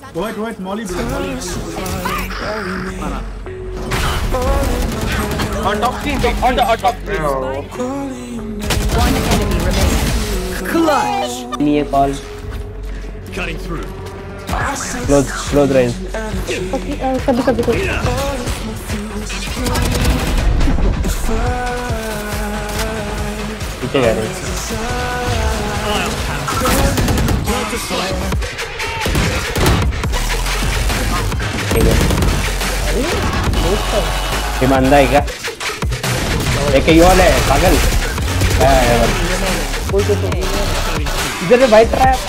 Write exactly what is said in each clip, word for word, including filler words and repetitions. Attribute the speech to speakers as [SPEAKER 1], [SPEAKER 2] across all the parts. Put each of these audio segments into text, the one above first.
[SPEAKER 1] Wait, wait, Molly, bro. Molly.
[SPEAKER 2] On top team, on the on top team.
[SPEAKER 3] One enemy remaining. Clutch.
[SPEAKER 4] Need a call.
[SPEAKER 5] Cutting through.
[SPEAKER 4] Close, close range.
[SPEAKER 6] Okay, uh, kabhi kabhi kabhi.
[SPEAKER 4] पीछे गए हैं। ये बंदा है क्या? एक ही वाला है पागल। इधर से वाइट रहा है।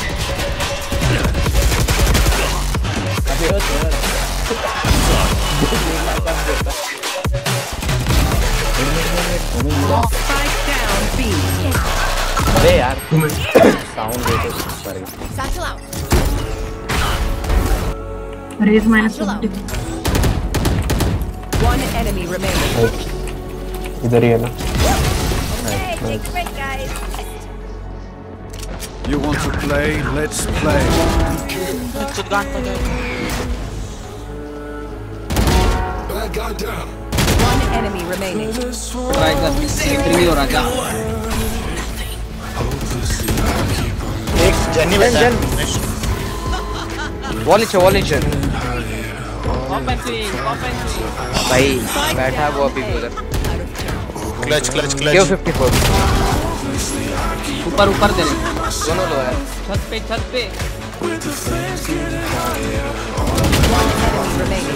[SPEAKER 4] अरे यार साउंड देते sorry
[SPEAKER 6] Raise minus fifty.
[SPEAKER 3] One enemy remaining.
[SPEAKER 4] इधर ही है ना
[SPEAKER 1] You want to play? Let's play.
[SPEAKER 3] One enemy remaining.
[SPEAKER 2] एक जन्नी बचा है। वॉल नीचे वॉल नीचे। भाई बैठा है वो अभी उधर।
[SPEAKER 5] Clutch clutch clutch.
[SPEAKER 2] क्यों फिफ्टी फोर?
[SPEAKER 7] ऊपर ऊपर दे रहे
[SPEAKER 2] दोनों लो है।
[SPEAKER 7] छत पे छत पे
[SPEAKER 3] One enemy remaining.